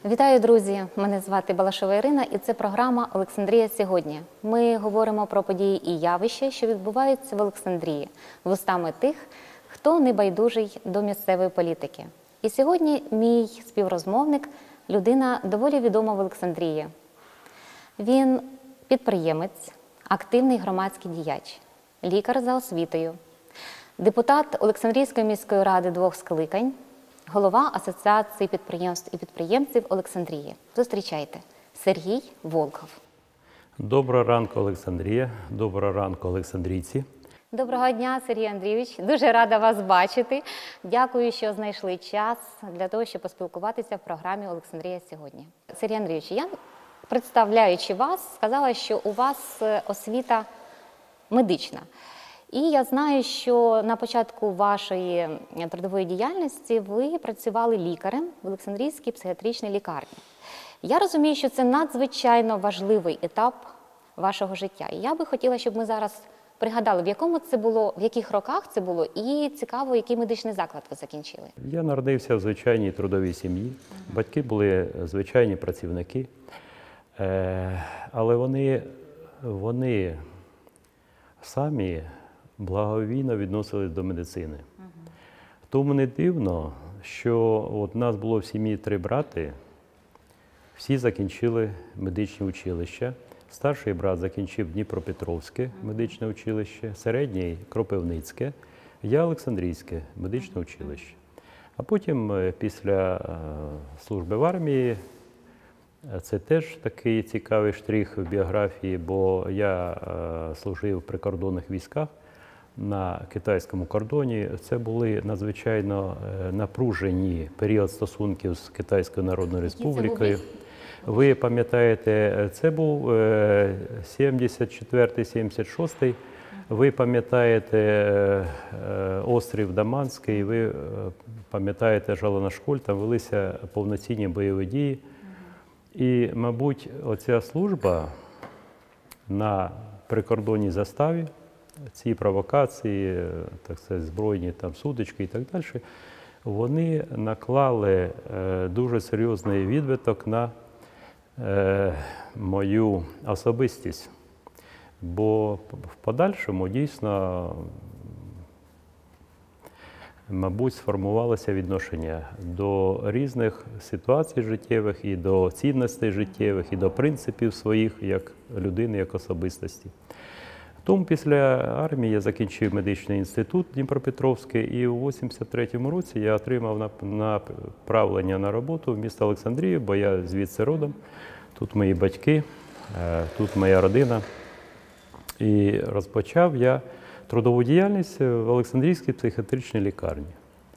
Вітаю, друзі! Мене звати Балашова Ірина і це програма «Олександрія сьогодні». Ми говоримо про події і явища, що відбуваються в Олександрії, вустами тих, хто не байдужий до місцевої політики. І сьогодні мій співрозмовник – людина доволі відома в Олександрії. Він підприємець, активний громадський діяч, лікар за освітою, депутат Олександрійської міської ради двох скликань, голова Асоціації підприємств і підприємців Олександрії. Зустрічайте, Сергій Волков. Доброго ранку, Олександрія. Доброго ранку, олександрійці. Доброго дня, Сергій Андрійович. Дуже рада вас бачити. Дякую, що знайшли час для того, щоб поспілкуватися в програмі «Олександрія сьогодні». Сергій Андрійович, я, представляючи вас, сказала, що у вас освіта медична. І я знаю, що на початку вашої трудової діяльності ви працювали лікарем в Олександрійській психіатричній лікарні. Я розумію, що це надзвичайно важливий етап вашого життя. І я би хотіла, щоб ми зараз пригадали, в якому це було, в яких роках це було, і цікаво, який медичний заклад ви закінчили. Я народився в звичайній трудовій сім'ї. Батьки були звичайні працівники, але вони самі благовійно відносились до медицини. Тому не дивно, що от нас було в сім'ї 3 брати, всі закінчили медичні училища. Старший брат закінчив Дніпропетровське медичне училище, середній – Кропивницьке, я – Олександрійське медичне училище. А потім, після служби в армії, це теж такий цікавий штрих в біографії, бо я служив в прикордонних військах на китайському кордоні. Це були надзвичайно напружені період стосунків з Китайською Народною Республікою. Ви пам'ятаєте, це був 74-76, ви пам'ятаєте острів Даманський, ви пам'ятаєте Жаланашколь, там велися повноцінні бойові дії. І, мабуть, оця служба на прикордонній заставі, ці провокації, так сказати, збройні там сутички і так далі, вони наклали дуже серйозний відбиток на мою особистість. Бо в подальшому дійсно, мабуть, сформувалося відношення до різних ситуацій життєвих, і до цінностей життєвих, і до принципів своїх як людини, як особистості. Тому після армії я закінчив медичний інститут Дніпропетровський, і у 83-му році я отримав направлення на роботу в місто Олександрію, бо я звідси родом. Тут мої батьки, тут моя родина. І розпочав я трудову діяльність в Олександрійській психіатричній лікарні.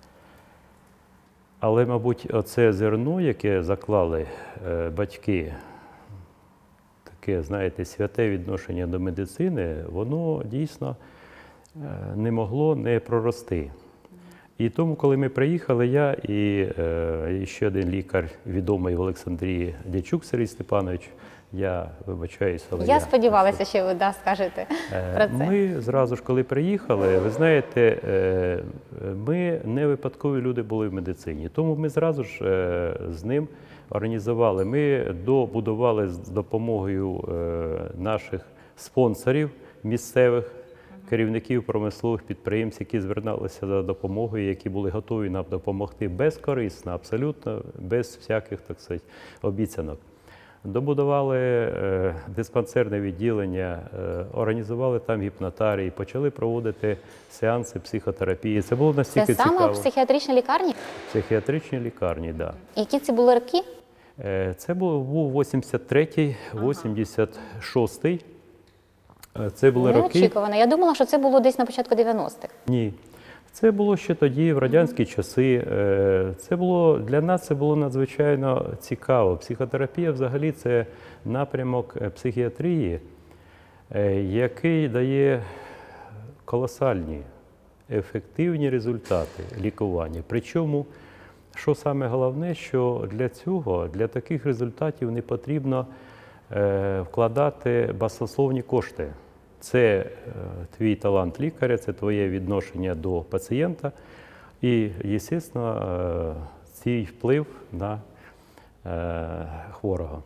Але, мабуть, оце зерно, яке заклали батьки, таке, знаєте, святе відношення до медицини, воно дійсно не могло не прорости. І тому, коли ми приїхали, я і ще один лікар, відомий в Олександрії, Дячук Сергій Степанович, я вибачаюся, але я сподівалася, що ви скажете про це. Ми зразу ж, коли приїхали, ви знаєте, ми не випадкові люди були в медицині. Тому ми зразу ж з ним організували, ми добудували з допомогою наших спонсорів місцевих, керівників промислових підприємств, які звернулися за допомогою, які були готові нам допомогти безкорисно, абсолютно без всяких, так сказати, обіцянок. Добудували диспансерне відділення, організували там гіпнотарій, почали проводити сеанси психотерапії. Це було настільки цікаво. Це саме в психіатричній лікарні? В психіатричній лікарні, так. Які це були роки? Це був 83-й, 86-й. Це були роки. Неочікувано. Я думала, що це було десь на початку 90-х. Ні. Це було ще тоді, в радянські часи. Для нас це було надзвичайно цікаво. Психотерапія взагалі це напрямок психіатрії, який дає колосальні, ефективні результати лікування. Причому, що саме головне, що для цього, для таких результатів не потрібно вкладати баснословні кошти. Це твій талант лікаря, це твоє відношення до пацієнта і, звісно, цей вплив на хворого.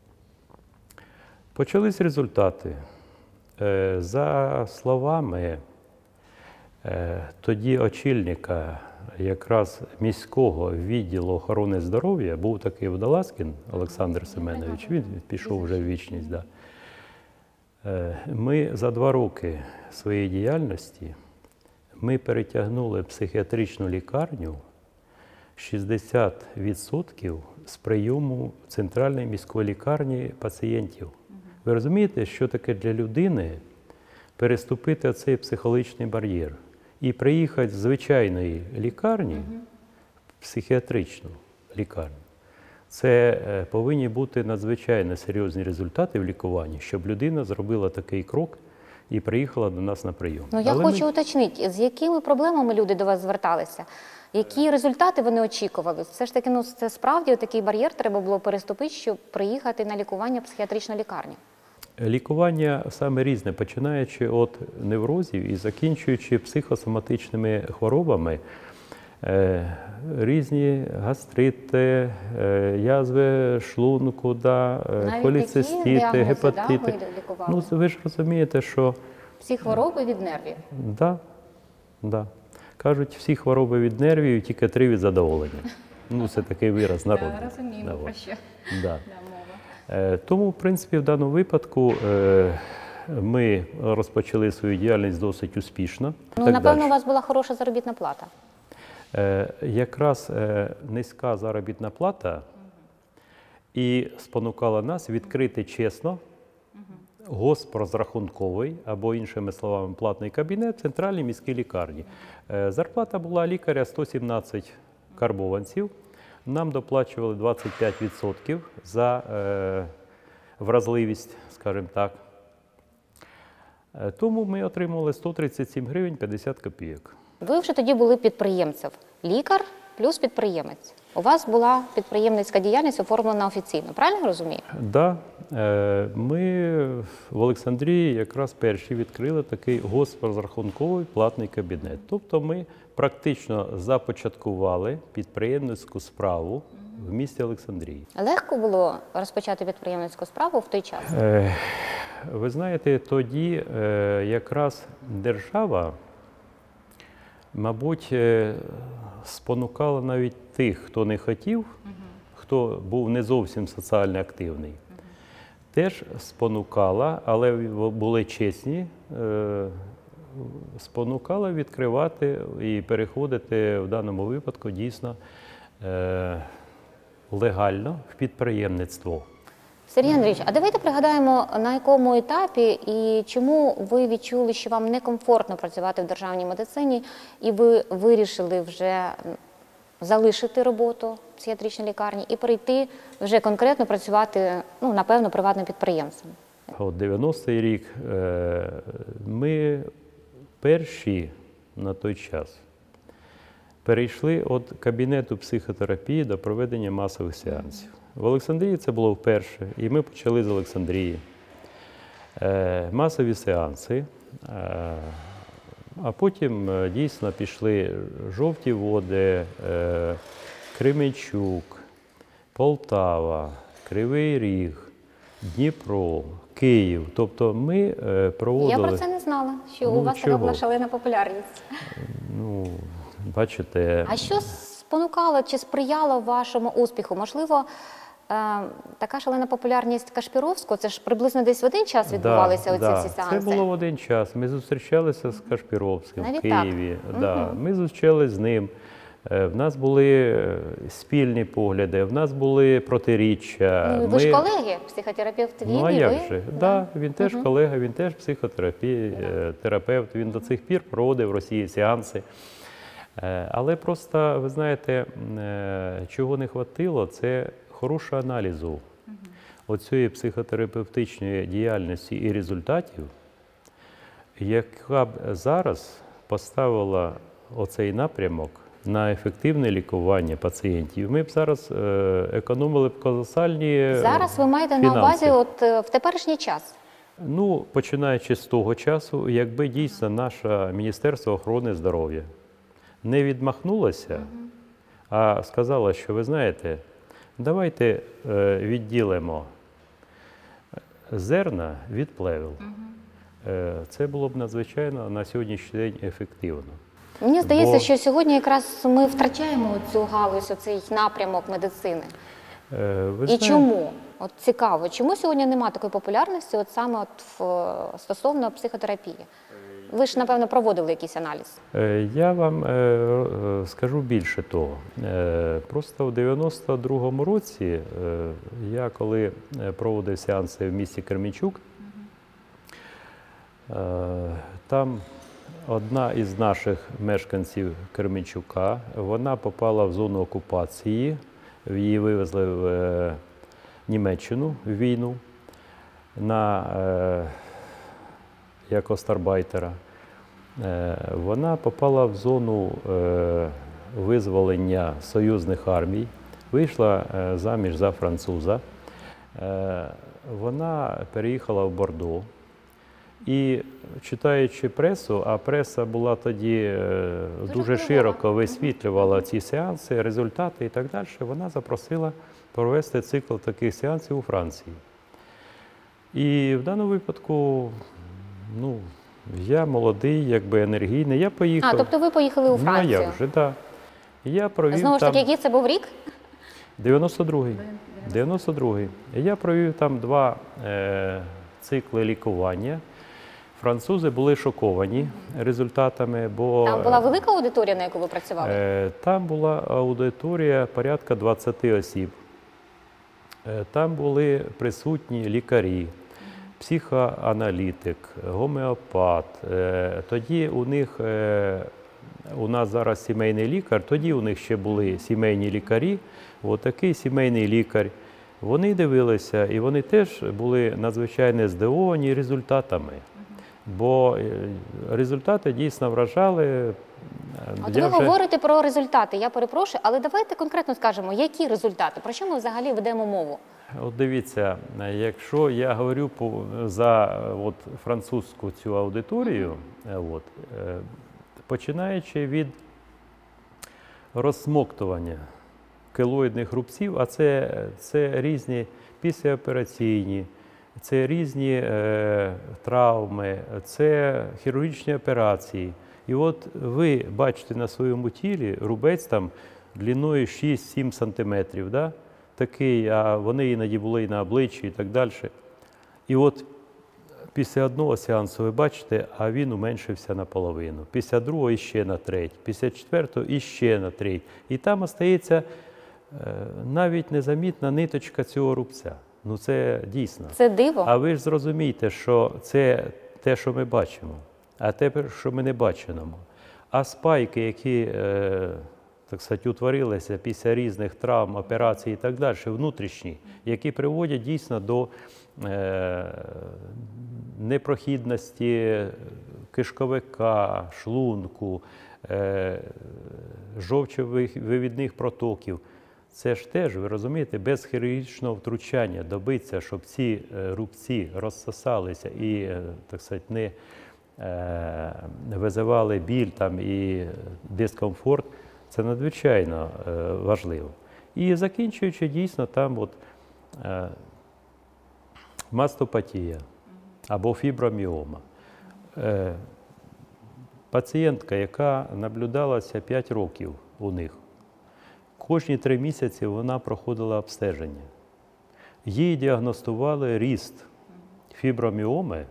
Почались результати. За словами тоді очільника якраз міського відділу охорони здоров'я, був такий Водолазкін Олександр Семенович, він пішов вже в вічність. Да. Ми за 2 роки своєї діяльності ми перетягнули психіатричну лікарню 60% з прийому центральної міської лікарні пацієнтів. Ви розумієте, що таке для людини переступити цей психологічний бар'єр і приїхати з звичайної лікарні в психіатричну лікарню? Це повинні бути надзвичайно серйозні результати в лікуванні, щоб людина зробила такий крок і приїхала до нас на прийом. Ну, я хочу уточнити, з якими проблемами люди до вас зверталися? Які результати вони очікували? Все ж таки, ну, це справді такий бар'єр треба було переступити, щоб приїхати на лікування в психіатричну лікарню? Лікування саме різне, починаючи від неврозів і закінчуючи психосоматичними хворобами. Різні гастрити, язви шлунку, холецистити, гепатити. Ну, ви ж розумієте, що… Всі хвороби від нервів? Да. Кажуть, всі хвороби від нервів, тільки 3 від задоволення. Ну, це такий вираз народний. Так, розуміємо, про що. Да. Тому, в принципі, в даному випадку ми розпочали свою діяльність досить успішно. Ну, напевно, у вас була хороша заробітна плата. Якраз низька заробітна плата і спонукала нас відкрити чесно госпрозрахунковий, або іншими словами, платний кабінет в центральній міській лікарні. Зарплата була лікаря 117 карбованців. Нам доплачували 25% за вразливість, скажімо так. Тому ми отримали 137 гривень 50 копійок. Ви вже тоді були підприємцем. Лікар плюс підприємець. У вас була підприємницька діяльність оформлена офіційно. Правильно я розумію? Так. Ми в Олександрії якраз перші відкрили такий госпрозрахунковий платний кабінет. Тобто ми практично започаткували підприємницьку справу в місті Олександрії. Легко було розпочати підприємницьку справу в той час? Ви знаєте, тоді якраз держава, мабуть, спонукала навіть тих, хто не хотів, хто був не зовсім соціально активний. Теж спонукала, але були чесні, спонукала відкривати і переходити в даному випадку дійсно легально в підприємництво. Сергій Андрійович, а давайте пригадаємо, на якому етапі і чому ви відчули, що вам некомфортно працювати в державній медицині, і ви вирішили вже залишити роботу в психіатричній лікарні і перейти вже конкретно працювати, ну, напевно, приватним підприємцем? От 90-й рік ми перші на той час перейшли від кабінету психотерапії до проведення масових сеансів. В Олександрії це було вперше, і ми почали з Олександрії. Масові сеанси, а потім дійсно пішли Жовті Води, Кременчук, Полтава, Кривий Ріг, Дніпро, Київ. Тобто ми проводили… Я про це не знала, що у вас така була шалена популярність. Ну, бачите… А що спонукало чи сприяло вашому успіху? Можливо, така шалена популярність Кашпіровського, це ж приблизно десь в один час відбувалися оці всі сеанси? Це було в один час. Ми зустрічалися з Кашпіровським в Києві. Так. Ми зустрічалися з ним. В нас були спільні погляди, в нас були протиріччя. Ну, ви ж колеги, психотерапевт він, Ну, а і як ви? же? Да, він теж колега, він теж психотерапевт, він до цих пір проводив в Росії сеанси. Але просто, ви знаєте, чого не хватило, це хорошого аналізу оцієї психотерапевтичної діяльності і результатів, яка б зараз поставила оцей напрямок на ефективне лікування пацієнтів. Ми б зараз економили б колосальні Зараз ви маєте фінанси. на увазі от в теперішній час? Ну, починаючи з того часу, якби дійсно наше Міністерство охорони здоров'я не відмахнулося, а сказало, що, ви знаєте, давайте відділимо зерна від плевел. Це було б надзвичайно на сьогоднішній день ефективно. Мені здається, Бо- що сьогодні якраз ми втрачаємо цю галузь, цей напрямок медицини. Ви І знаєте, чому? От цікаво, чому сьогодні немає такої популярності от саме стосовно психотерапії? Ви ж, напевно, проводили якийсь аналіз. Я вам скажу більше того. Просто в 92-му році я, коли проводив сеанси в місті Кременчук, там одна із наших мешканців Кременчука, вона попала в зону окупації, її вивезли в Німеччину в війну як остарбайтера. Вона попала в зону визволення союзних армій, вийшла заміж за француза. Вона переїхала в Бордо. І читаючи пресу, а преса була тоді дуже широко висвітлювала ці сеанси, результати і так далі, вона запросила провести цикл таких сеансів у Франції. І в даному випадку, ну, я молодий, якби енергійний, я поїхав. Тобто ви поїхали у Францію? Ну, а як же, так. Я провів Знову ж там... таки, який це був рік? 92-й. 92-й. Я провів там 2 цикли лікування. Французи були шоковані результатами, бо... Там була велика аудиторія, на яку ви працювали? Там була аудиторія порядка 20 осіб. Там були присутні лікарі, психоаналітик, гомеопат. Тоді у нас зараз сімейний лікар, тоді у них ще були сімейні лікарі. Отакий сімейний лікар. Вони дивилися, і вони теж були надзвичайно здивовані результатами. Бо результати дійсно вражали. От ви говорите про результати, я перепрошую, але давайте конкретно скажемо, які результати, про що ми взагалі ведемо мову? От дивіться, якщо я говорю за французьку цю аудиторію, починаючи від розсмоктування келоїдних рубців, а це різні післяопераційні, це різні травми, це хірургічні операції. І от ви бачите на своєму тілі рубець там длиною 6-7 сантиметрів, да? Такий, а вони іноді були і на обличчі і так далі. І от після одного сеансу ви бачите, а він уменшився наполовину. Після другого іще на треть, після четвертого іще на треть. І там остається навіть незамітна ниточка цього рубця. Ну це дійсно. Це диво. А ви ж зрозумієте, що це те, що ми бачимо, а те, що ми не бачимо. А спайки, які, так сказати, утворилися після різних травм, операцій і так далі, внутрішні, які приводять дійсно до непрохідності кишковика, шлунку, жовчовивідних протоків. Це ж теж, ви розумієте, без хірургічного втручання добитися, щоб ці рубці розсосалися і, так сказати, не визивали біль там і дискомфорт, це надзвичайно важливо. І закінчуючи, дійсно, там мастопатія або фіброміома. Пацієнтка, яка наблюдалася 5 років у них, кожні 3 місяці вона проходила обстеження. Їй діагностували ріст фіброміоми.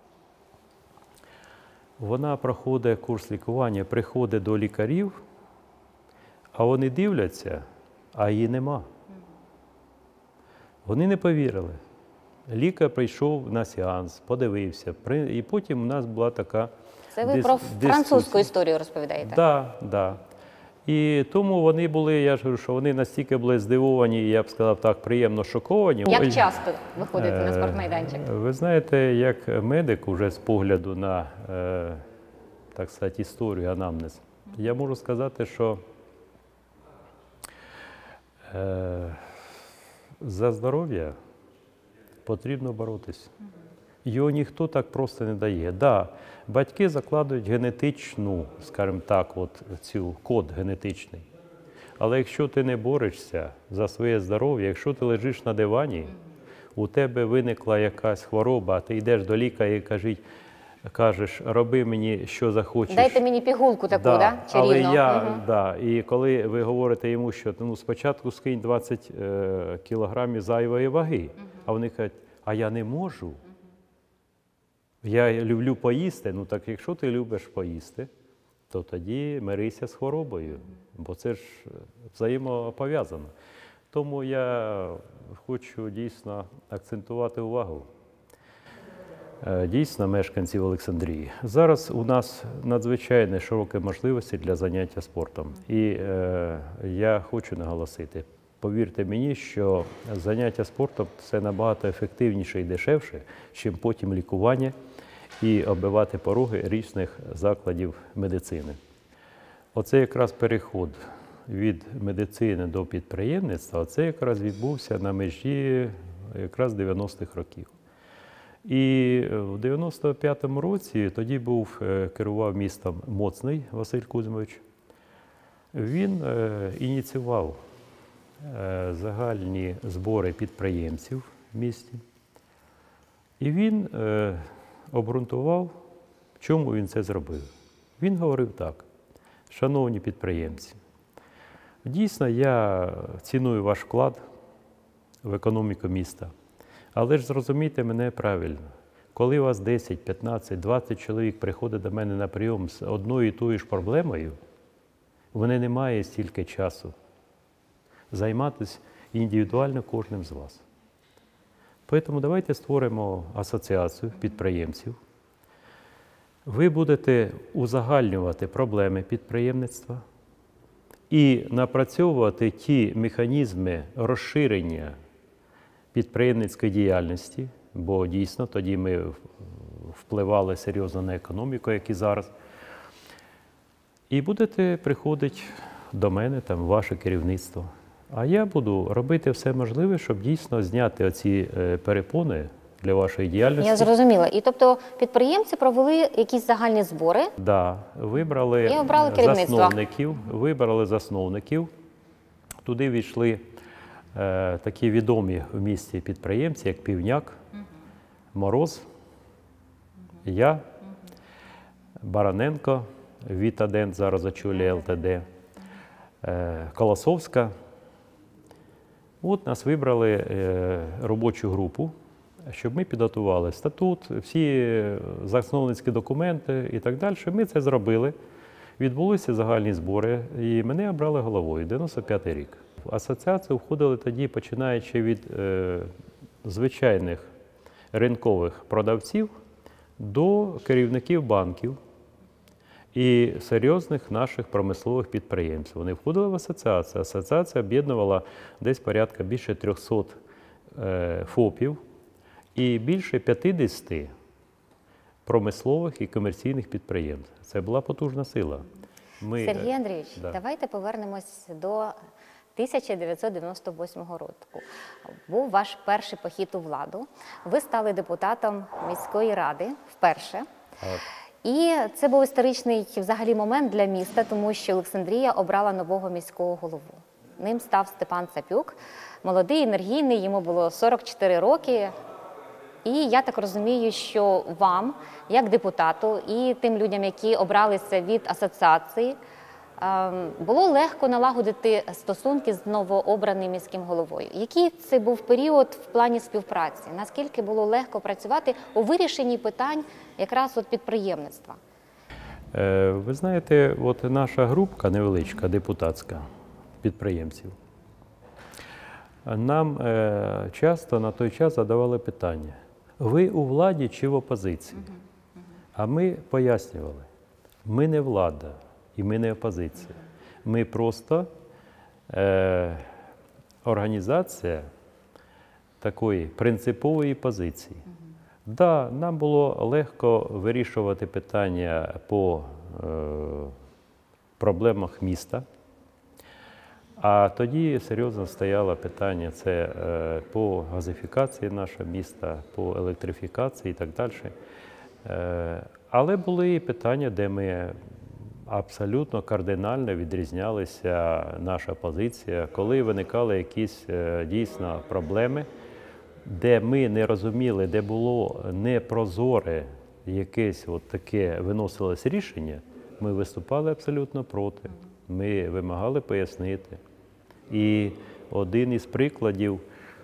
Вона проходить курс лікування, приходить до лікарів, а вони дивляться, а її нема. Вони не повірили. Лікар прийшов на сеанс, подивився, і потім у нас була така Це ви про французьку історію розповідаєте? Так, так. І тому вони були, я ж говорю, що вони настільки були здивовані, я б сказав так, приємно шоковані. Як часто виходите на спортмайданчик? Ви знаєте, як медик уже з погляду на, так сказати, історію, анамнез, я можу сказати, що за здоров'я потрібно боротися. Його ніхто так просто не дає. Да, батьки закладують генетичну, скажімо так, цю код генетичний. Але якщо ти не борешся за своє здоров'я, якщо ти лежиш на дивані, у тебе виникла якась хвороба, а ти йдеш до лікаря і кажеш, роби мені, що захочеш. Дайте мені пігулку таку, да? Але Чарівну. да, і коли ви говорите йому, що спочатку скинь 20 кілограмів зайвої ваги, а вони кажуть, а я не можу. Я люблю поїсти. Ну так якщо ти любиш поїсти, то тоді мирися з хворобою, бо це ж взаємопов'язано. Тому я хочу дійсно акцентувати увагу. Дійсно, мешканців Олександрії. Зараз у нас надзвичайно широкі можливості для заняття спортом. І я хочу наголосити, повірте мені, що заняття спортом – це набагато ефективніше і дешевше, чим потім лікування і оббивати пороги різних закладів медицини. Оце якраз переход від медицини до підприємництва, це якраз відбувся на межі якраз 90-х років. І в 95-му році тоді керував містом Моцний Василь Кузьмович. Він ініціював загальні збори підприємців в місті. І він обґрунтував, чому він це зробив. Він говорив так: шановні підприємці, дійсно я ціную ваш вклад в економіку міста. Але ж зрозумійте мене правильно, коли у вас 10, 15, 20 чоловік приходить до мене на прийом з одною і тою ж проблемою, вони не мають стільки часу займатися індивідуально кожним з вас. Тому давайте створимо асоціацію підприємців. Ви будете узагальнювати проблеми підприємництва і напрацьовувати ті механізми розширення підприємницької діяльності, бо дійсно тоді ми впливали серйозно на економіку, як і зараз. І будете приходити до мене, ваше керівництво. А я буду робити все можливе, щоб дійсно зняти оці перепони для вашої діяльності. Я зрозуміла. І тобто підприємці провели якісь загальні збори? Так, да, вибрали засновників. Туди війшли такі відомі в місті підприємці, як Півняк, Мороз, я, Бараненко, Вітадент, зараз очолює ЛТД, Колосовська. От нас вибрали робочу групу, щоб ми підготували статут, всі засновницькі документи і так далі. Ми це зробили. Відбулися загальні збори, і мене обрали головою, 95-й рік. В асоціацію входили тоді, починаючи від звичайних ринкових продавців до керівників банків і серйозних наших промислових підприємців. Вони входили в асоціацію. Асоціація об'єднувала десь порядка більше 300 ФОПів і більше 50 промислових і комерційних підприємств. Це була потужна сила. Сергій Андрійович, давайте повернемось до 1998 року. Був ваш перший похід у владу. Ви стали депутатом міської ради вперше. І це був історичний взагалі момент для міста, тому що Олександрія обрала нового міського голову. Ним став Степан Цапюк, молодий, енергійний, йому було 44 роки. І я так розумію, що вам, як депутату, і тим людям, які обралися від асоціації, було легко налагодити стосунки з новообраним міським головою. Який це був період в плані співпраці? Наскільки було легко працювати у вирішенні питань якраз от підприємництва? Ви знаєте, от наша групка невеличка, депутатська, підприємців, нам часто на той час задавали питання: ви у владі чи в опозиції? А ми пояснювали: ми не влада і ми не опозиція. Ми просто організація такої принципової позиції. Да, нам було легко вирішувати питання по проблемах міста. А тоді серйозно стояло питання це по газифікації нашого міста, по електрифікації і так далі. Але були і питання, де ми абсолютно кардинально відрізнялася наша позиція, коли виникали якісь дійсно проблеми, де ми не розуміли, де було непрозоре якесь от таке виносилось рішення, ми виступали абсолютно проти. Ми вимагали пояснити. І один із прикладів,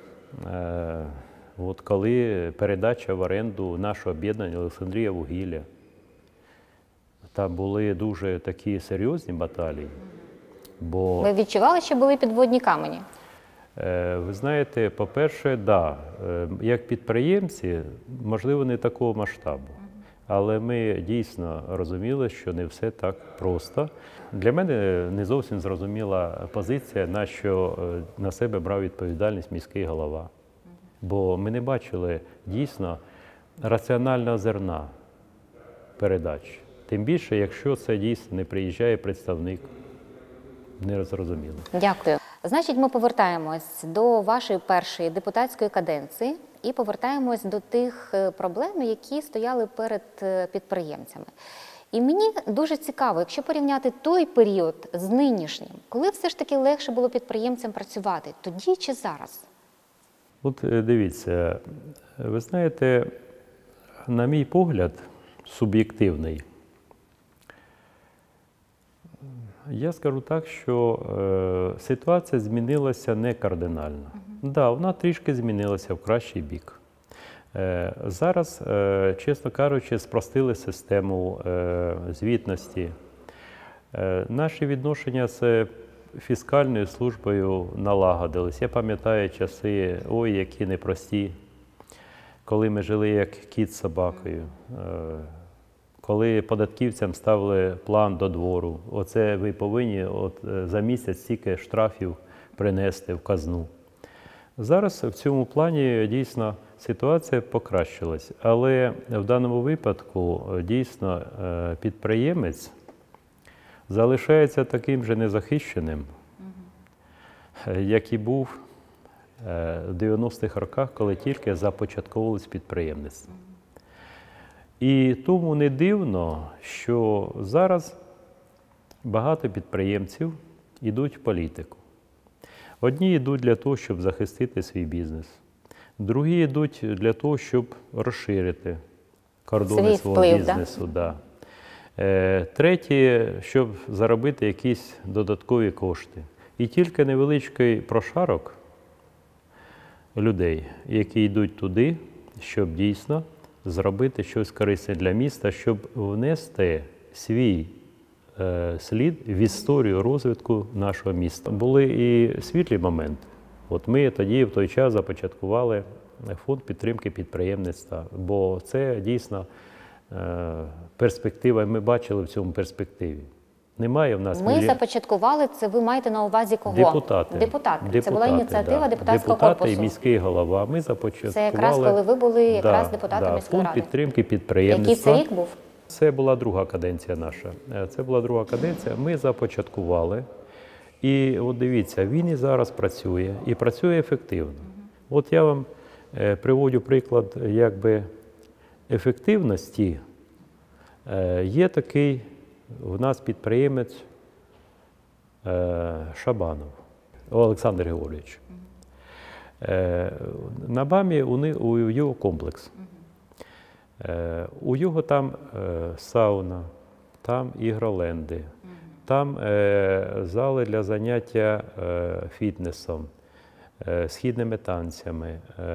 от коли передача в оренду нашого об'єднання «Олександрія Вугілля», там були дуже такі серйозні баталії. Бо, Ви відчували, що були підводні камені? ви знаєте, по-перше, да, як підприємці, можливо, не такого масштабу. Але ми дійсно розуміли, що не все так просто. Для мене не зовсім зрозуміла позиція, на що на себе брав відповідальність міський голова. Бо ми не бачили дійсно раціонального зерна передач. Тим більше, якщо це дійсно не приїжджає представник, не зрозуміло. Дякую. Значить, ми повертаємось до вашої першої депутатської каденції і повертаємось до тих проблем, які стояли перед підприємцями. І мені дуже цікаво, якщо порівняти той період з нинішнім, коли все ж таки легше було підприємцям працювати, тоді чи зараз? От дивіться, ви знаєте, на мій погляд, суб'єктивний, я скажу так, що ситуація змінилася не кардинально. Да, вона трішки змінилася в кращий бік. Зараз, чесно кажучи, спростили систему звітності. Наші відношення з фіскальною службою налагодились. Я пам'ятаю часи, ой, які непрості, коли ми жили як кіт з собакою. Коли податківцям ставили план до двору, оце ви повинні за місяць стільки штрафів принести в казну. Зараз в цьому плані дійсно ситуація покращилась, але в даному випадку дійсно підприємець залишається таким же незахищеним, як і був в 90-х роках, коли тільки започатковувалось підприємництво. І тому не дивно, що зараз багато підприємців йдуть в політику. Одні йдуть для того, щоб захистити свій бізнес, другі йдуть для того, щоб розширити кордони свого бізнесу. Да. Треті, щоб заробити якісь додаткові кошти. І тільки невеличкий прошарок людей, які йдуть туди, щоб дійсно зробити щось корисне для міста, щоб внести свій слід в історію розвитку нашого міста. Були і світлі моменти. От ми тоді в той час започаткували фонд підтримки підприємництва, бо це дійсно перспектива, ми бачили в цьому перспективі. Немає в нас... Ми започаткували, це ви маєте на увазі кого? Депутати. Депутати. Це була ініціатива депутатського депутати корпусу. І міський голова. Ми започаткували... Це якраз коли ви були якраз депутатом міської фонд ради. підтримки підприємництва. Який це рік був? Це була друга каденція наша. Це була друга каденція. Ми започаткували. І от дивіться, він і зараз працює. І працює ефективно. От я вам приводжу приклад якби ефективності. Є такий у нас підприємець Шабанов Олександр Григорович. На БАМі у його комплекс. У його там сауна, там ігроленди, там зали для заняття фітнесом, східними танцями,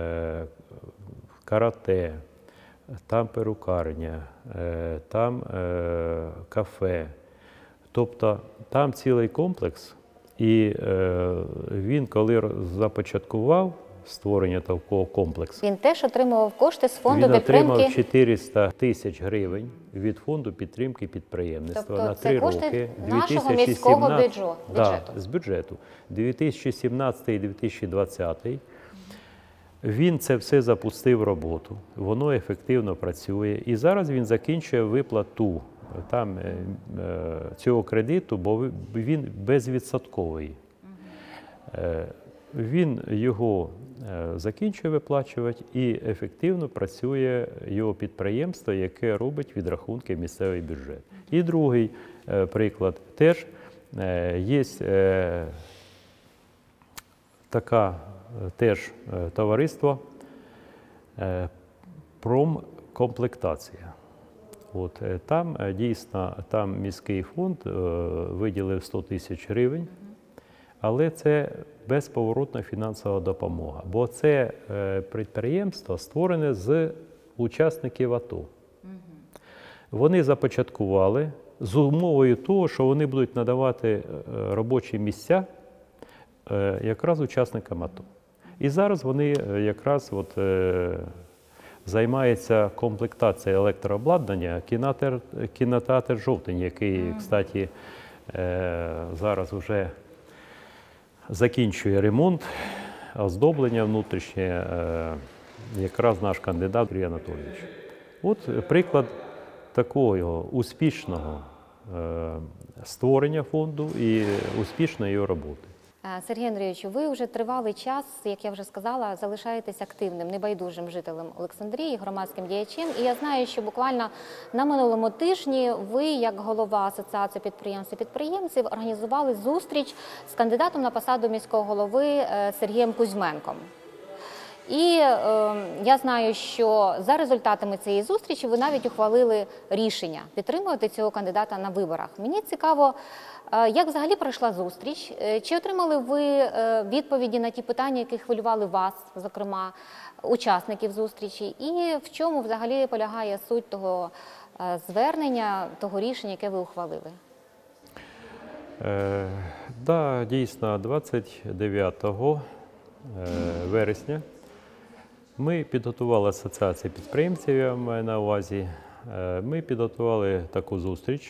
карате, там перукарня, там кафе. Тобто там цілий комплекс. І він, коли започаткував створення такого комплексу, Він теж отримував кошти з фонду він підтримки. отримав 400 тисяч гривень від фонду підтримки підприємництва Тобто на це 3 кошти роки. нашого міського бюджету. Да, з бюджету. 2017 і 2020 він це все запустив в роботу, воно ефективно працює. І зараз він закінчує виплату там, цього кредиту, бо він безвідсотковий. він його закінчує виплачувати і ефективно працює його підприємство, яке робить відрахунки в місцевий бюджет. І другий приклад теж є таке теж товариство промкомплектація. От, там дійсно там міський фонд виділив 100 тисяч гривень, але це безповоротна фінансова допомога, бо це підприємство створене з учасників АТО. Вони започаткували з умовою того, що вони будуть надавати робочі місця якраз учасникам АТО. І зараз вони якраз от, займаються комплектацією електрообладнання кінотеатр «Жовтень», який, кстати, зараз вже закінчує ремонт, оздоблення внутрішнє, якраз наш кандидат Андрій Анатолійович. От приклад такого успішного створення фонду і успішної його роботи. Сергій Андрійович, ви вже тривалий час, як я вже сказала, залишаєтесь активним, небайдужим жителем Олександрії, громадським діячем. І я знаю, що буквально на минулому тижні ви, як голова Асоціації підприємств і підприємців, організували зустріч з кандидатом на посаду міського голови Сергієм Кузьменком. І я знаю, що за результатами цієї зустрічі ви навіть ухвалили рішення підтримувати цього кандидата на виборах. Мені цікаво, як взагалі пройшла зустріч? Чи отримали ви відповіді на ті питання, які хвилювали вас, зокрема, учасників зустрічі? І в чому взагалі полягає суть того звернення, того рішення, яке ви ухвалили? Так, дійсно, 29 вересня ми підготували Асоціацію підприємців, я маю на увазі, ми підготували таку зустріч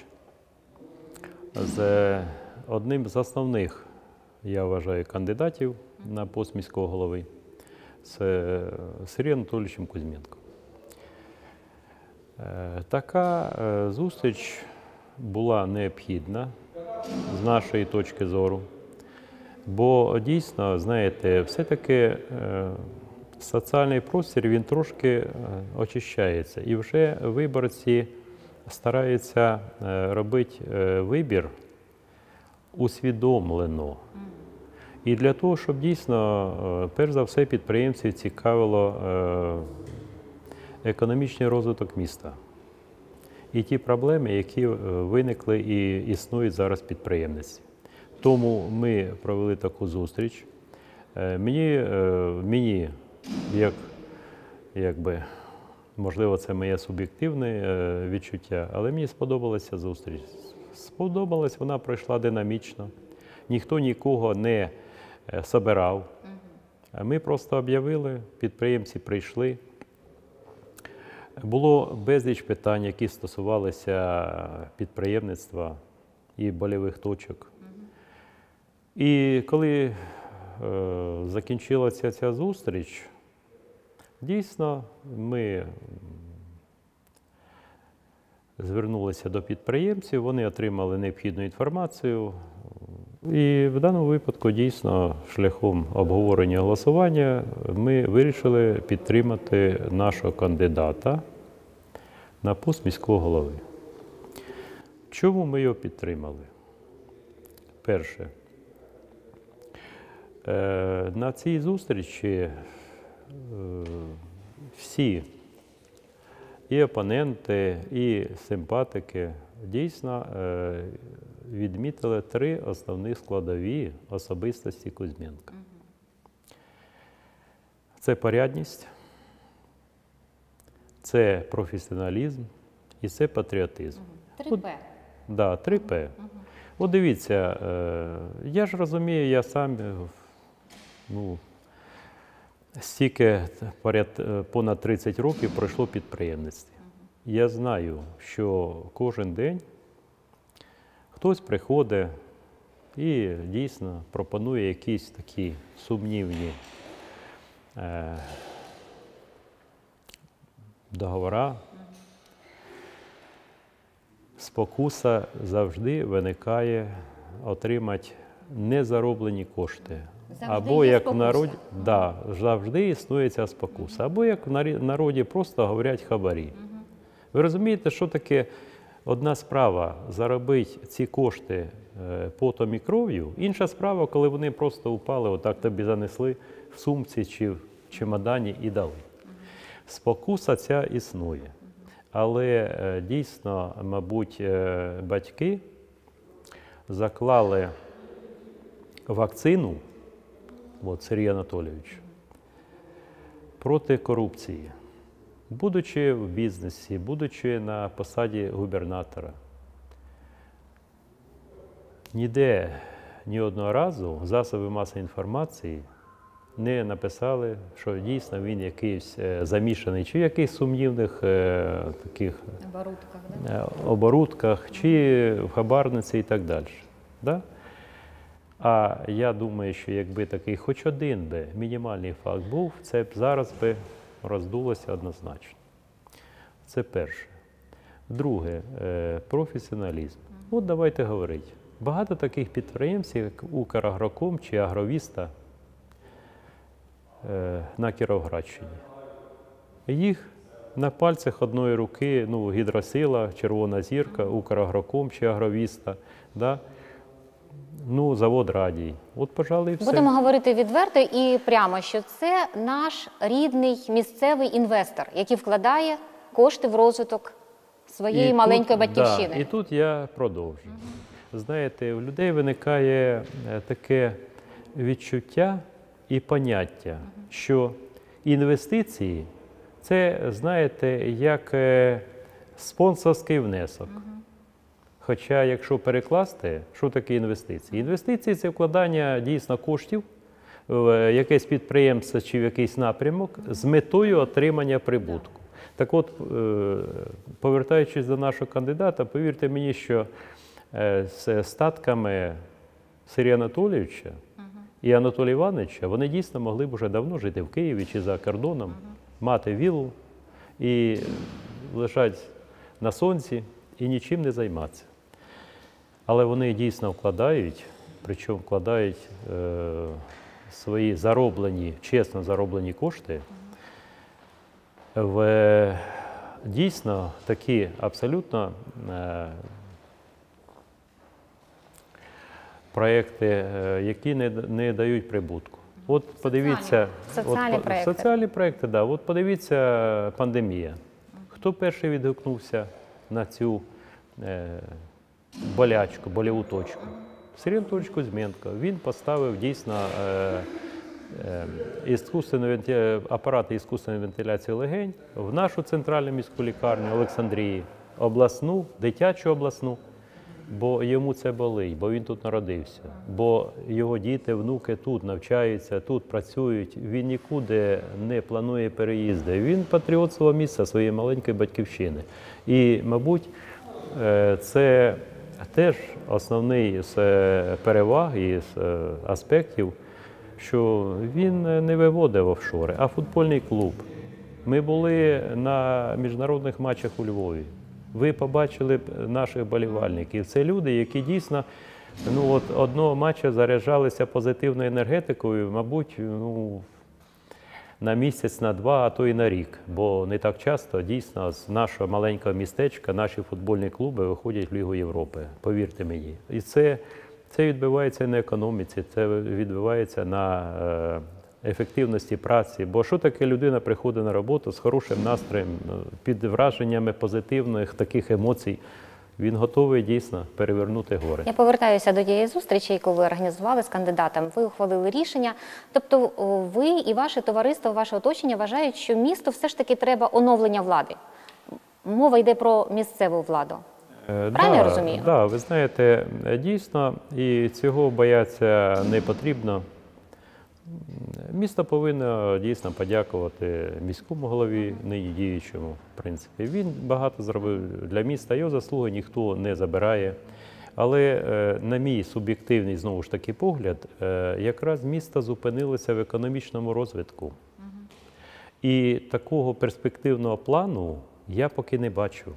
з одним з основних, я вважаю, кандидатів на пост міського голови, з Сергієм Анатолійовичем Кузьменком. Така зустріч була необхідна з нашої точки зору, бо дійсно, знаєте, все-таки соціальний простір, він трошки очищається. І вже виборці стараються робити вибір усвідомлено. І для того, щоб дійсно, перш за все, підприємців цікавило економічний розвиток міста. І ті проблеми, які виникли і існують зараз в підприємництві. Тому ми провели таку зустріч. Мені якби, можливо, це моє суб'єктивне відчуття, але мені сподобалася зустріч. Сподобалась, вона пройшла динамічно, ніхто нікого не собирав. Ми просто об'явили, підприємці прийшли. Було безліч питань, які стосувалися підприємництва і больових точок. І коли закінчилася ця зустріч, дійсно, ми звернулися до підприємців, вони отримали необхідну інформацію. І в даному випадку, дійсно, шляхом обговорення голосування ми вирішили підтримати нашого кандидата на пост міського голови. Чому ми його підтримали? Перше. На цій зустрічі всі і опоненти, і симпатики дійсно відмітили три основні складові особистості Кузьменка. Це порядність, це професіоналізм і це патріотизм. 3П. Так, 3П. От дивіться, я ж розумію, я сам стільки понад 30 років пройшло в підприємництві. Я знаю, що кожен день хтось приходить і дійсно пропонує якісь такі сумнівні договори. Спокуса завжди виникає отримати незароблені кошти, або як в народі, завжди існує ця спокуса, або як в народі просто говорять хабарі. Ви розумієте, що таке одна справа заробити ці кошти потом і кров'ю, інша справа, коли вони просто упали, отак тобі занесли в сумці чи в чемодані і дали. Спокуса ця існує. Але дійсно, мабуть, батьки заклали вакцину, Сергій Анатолійович, проти корупції. Будучи в бізнесі, будучи на посаді губернатора, ніде, ні одного разу засоби масової інформації не написали, що дійсно він якийсь замішаний, чи в якихось сумнівних таких оборудках, чи в хабарниці і так далі. Да? А я думаю, що якби такий хоч один би мінімальний факт був, це б зараз би роздулося однозначно. Це перше. Друге, професіоналізм. От давайте говорити. Багато таких підприємців, як Украгроком чи Агровіста на Кіровоградщині. Їх на пальцях одної руки, Гідросила, Червона Зірка, Украгроком чи Агровіста, да? Завод Радій. От, пожалуй, і все. Будемо говорити відверто і прямо, що це наш рідний місцевий інвестор, який вкладає кошти в розвиток своєї маленької батьківщини. Да, і тут я продовжу. Знаєте, в людей виникає таке відчуття і поняття, що інвестиції – це, знаєте, як спонсорський внесок. Хоча, якщо перекласти, що таке інвестиції? Інвестиції – це вкладання дійсно коштів в якесь підприємство чи в якийсь напрямок з метою отримання прибутку. Так от, повертаючись до нашого кандидата, повірте мені, що з статками Сергія Анатолійовича і Анатолія Івановича вони дійсно могли б вже давно жити в Києві чи за кордоном, мати віллу і лежати на сонці і нічим не займатися. Але вони дійсно вкладають, причому вкладають свої зароблені, чесно зароблені кошти в дійсно такі абсолютно проекти, які не дають прибутку. От подивіться, соціальні проекти, да. От подивіться пандемія. Хто перший відгукнувся на цю болячку, боліву точку? Сергій Анатолійович Кузьменко. Він поставив дійсно апарати іскусственної вентиляції легень в нашу центральну міську лікарню Олександрії, обласну, дитячу обласну, бо йому це болить, бо він тут народився, бо його діти, внуки тут навчаються, тут працюють, він нікуди не планує переїзди. Він патріот свого місця, своєї маленької батьківщини. І, мабуть, це теж основний з переваг і з аспектів, що він не виводив офшори, а футбольний клуб. Ми були на міжнародних матчах у Львові. Ви побачили б наших болівальників. Це люди, які дійсно одного матчу заряджалися позитивною енергетикою, мабуть, на місяць, на два, а то і на рік. Бо не так часто дійсно з нашого маленького містечка наші футбольні клуби виходять в Лігу Європи, повірте мені. І це відбувається на економіці, це відбувається на ефективності праці. Бо що таке людина приходить на роботу з хорошим настроєм, під враженнями позитивних таких емоцій? Він готовий дійсно перевернути гори. Я повертаюся до тієї зустрічі, яку ви організували з кандидатом. Ви ухвалили рішення. Тобто ви і ваше товариство, ваше оточення вважають, що місту все ж таки треба оновлення влади. Мова йде про місцеву владу. Правильно я розумію? Так, ви знаєте, дійсно, і цього бояться не потрібно. Місто повинно дійсно подякувати міському голові, нині діючому, в принципі. Він багато зробив для міста, його заслуги ніхто не забирає. Але, на мій суб'єктивний, знову ж таки, погляд, якраз місто зупинилося в економічному розвитку. І такого перспективного плану я поки не бачу.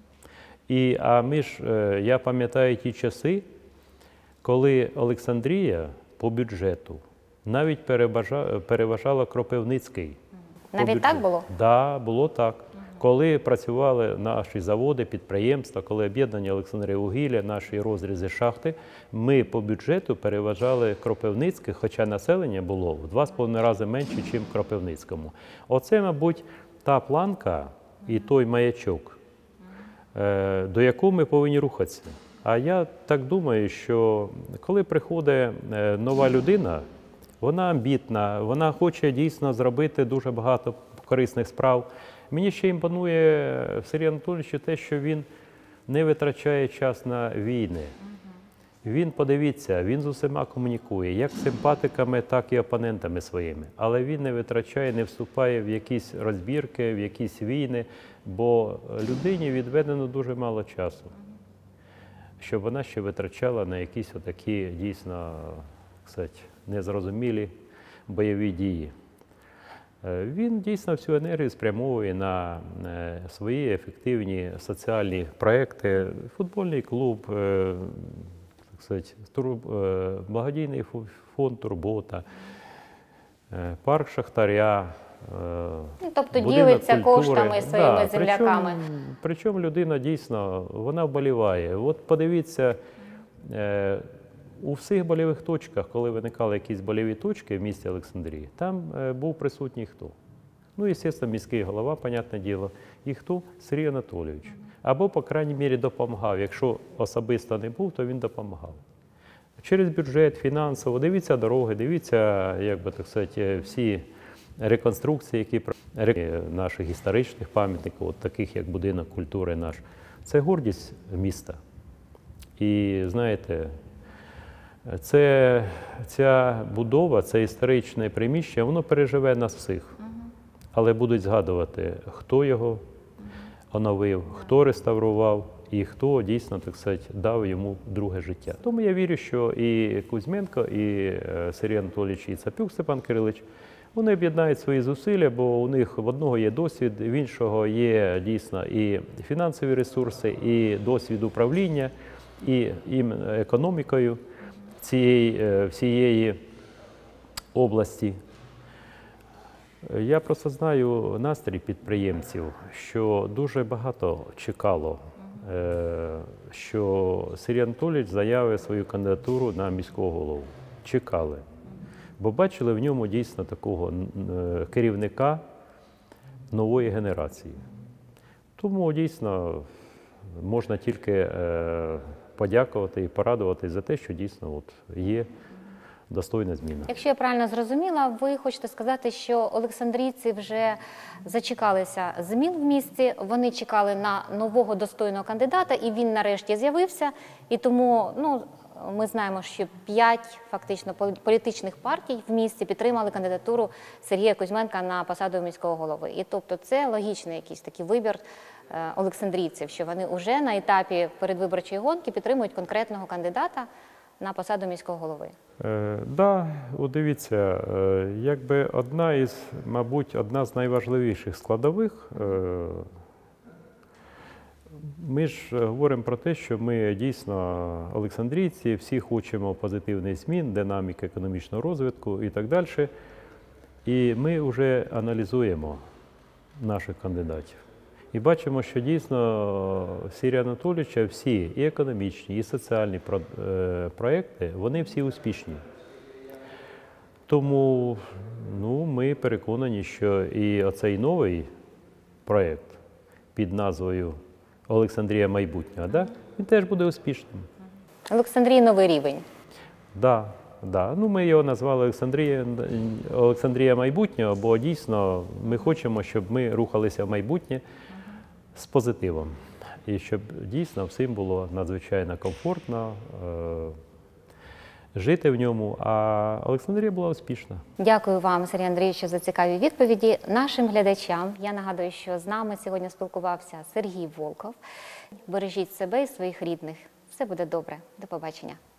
Я пам'ятаю ті часи, коли Олександрія по бюджету навіть переважала Кропивницький. Навіть так було? Так, да, було так. Коли працювали наші заводи, підприємства, коли об'єднані Олександріввугілля, наші розрізи шахти, ми по бюджету переважали Кропивницьких, хоча населення було в 2,5 рази менше, ніж в Кропивницькому. Оце, мабуть, та планка і той маячок, до якого ми повинні рухатися. А я так думаю, що коли приходить нова людина, вона амбітна, вона хоче дійсно зробити дуже багато корисних справ. Мені ще імпонує в Сергію Анатолійовичу те, що він не витрачає час на війни. Він, подивіться, він з усіма комунікує, як з симпатиками, так і опонентами своїми. Але він не витрачає, не вступає в якісь розбірки, в якісь війни, бо людині відведено дуже мало часу, щоб вона ще витрачала на якісь отакі дійсно, кстати, незрозумілі бойові дії. Він дійсно всю енергію спрямовує на свої ефективні соціальні проекти, футбольний клуб, так сказати, благодійний фонд «Турбота», парк Шахтаря. Тобто ділиться коштами своїми земляками. Причому людина дійсно, вона вболіває. От подивіться, у всіх больових точках, коли виникали якісь больові точки в місті Олександрії, там був присутній хто? Ну, звісно, міський голова, понятне діло, і хто? Сергій Анатолійович. Або, по крайній мірі, допомагав. Якщо особисто не був, то він допомагав. Через бюджет, фінансово, дивіться дороги, дивіться, як би так сказати, всі реконструкції, які наших історичних пам'ятників, от таких як будинок культури наш. Це гордість міста. І, знаєте, ця будова, це історичне приміщення, воно переживе нас всіх. Але будуть згадувати, хто його оновив, хто реставрував і хто дійсно, так сказати, дав йому друге життя. Тому я вірю, що і Кузьменко, і Сергій Анатолійович, і Цапюк Степан Кирилович, вони об'єднають свої зусилля, бо у них в одного є досвід, в іншого є дійсно і фінансові ресурси, і досвід управління, і економікою всієї області. Я просто знаю настрій підприємців, що дуже багато чекало, що Сергій Анатолійович заявив свою кандидатуру на міського голову. Чекали. Бо бачили в ньому дійсно такого керівника нової генерації. Тому дійсно можна тільки подякувати і порадувати за те, що дійсно от є достойна зміна. Якщо я правильно зрозуміла, ви хочете сказати, що олександрійці вже зачекалися змін в місті, вони чекали на нового достойного кандидата, і він нарешті з'явився. І тому, ми знаємо, що 5 фактично політичних партій в місті підтримали кандидатуру Сергія Кузьменка на посаду міського голови. І тобто це логічний якийсь такий вибір олександрійців, що вони вже на етапі передвиборчої гонки підтримують конкретного кандидата на посаду міського голови. Так, дивіться, якби одна з найважливіших складових. Ми ж говоримо про те, що ми дійсно олександрійці, всі хочемо позитивних змін, динаміки економічного розвитку і так далі. І ми вже аналізуємо наших кандидатів. І бачимо, що дійсно Сергія Анатолійовича всі і економічні, і соціальні проекти, вони всі успішні. Тому ми переконані, що і оцей новий проєкт під назвою «Олександрія майбутнього», він теж буде успішним. Олександрія – новий рівень. Так. Ми його назвали Олександрія майбутнього, бо дійсно ми хочемо, щоб ми рухалися в майбутнє з позитивом. І щоб дійсно всім було надзвичайно комфортно жити в ньому, а Олександрія була успішна. Дякую вам, Сергій Андрійовичу, за цікаві відповіді. Нашим глядачам я нагадую, що з нами сьогодні спілкувався Сергій Волков. Бережіть себе і своїх рідних. Все буде добре. До побачення.